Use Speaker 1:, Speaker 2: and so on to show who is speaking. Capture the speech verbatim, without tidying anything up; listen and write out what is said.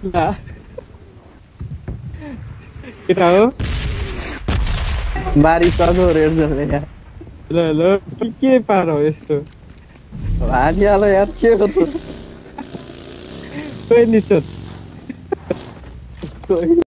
Speaker 1: Lah, kita हो
Speaker 2: बारी सर्नु red John या
Speaker 1: ल ल के के पार हो यस्तो
Speaker 2: भाग्यले यार के हो त
Speaker 1: कोही निसोध
Speaker 2: कोही